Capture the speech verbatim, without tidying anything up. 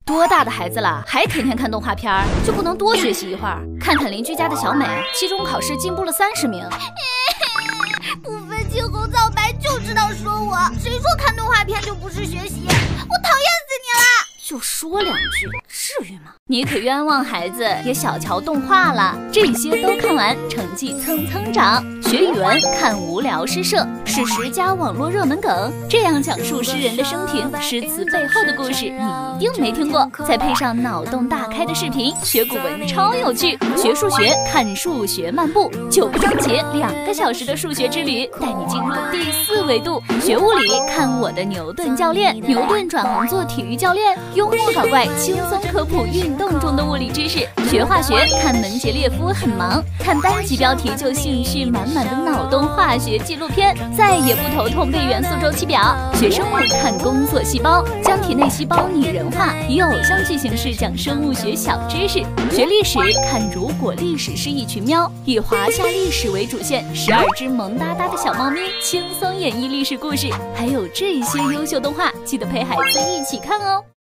多大的孩子了，还天天看动画片儿，就不能多学习一会儿？看看邻居家的小美，期中考试进步了三十名。 不分青红皂白就知道说我，谁说看动画片就不是学习？我讨厌死你了！ 就说两句，至于吗？你可冤枉孩子也小瞧动画了，这些都看完，成绩蹭蹭涨。学语文看无聊诗社，史实加网络热门梗，这样讲述诗人的生平、诗词背后的故事，你一定没听过。再配上脑洞大开的视频，学古文超有趣。学数学看数学漫步，九个章节，两个小时的数学之旅，带你进入第四维度。学物理看我的牛顿教练，牛顿转行做体育教练，幽默搞怪，轻松科普运动中的物理知识。学化学看门捷列夫很忙，看单集标题就兴趣满满的脑洞化学纪录片，再也不头痛背元素周期表。学生物看工作细胞，将体内细胞拟人化，以偶像剧形式讲生物学小知识。学历史看如果历史是一群喵，以华夏历史为主线，十二只萌哒哒的小猫咪轻松演绎历史故事。还有这些优秀动画，记得陪孩子一起看哦。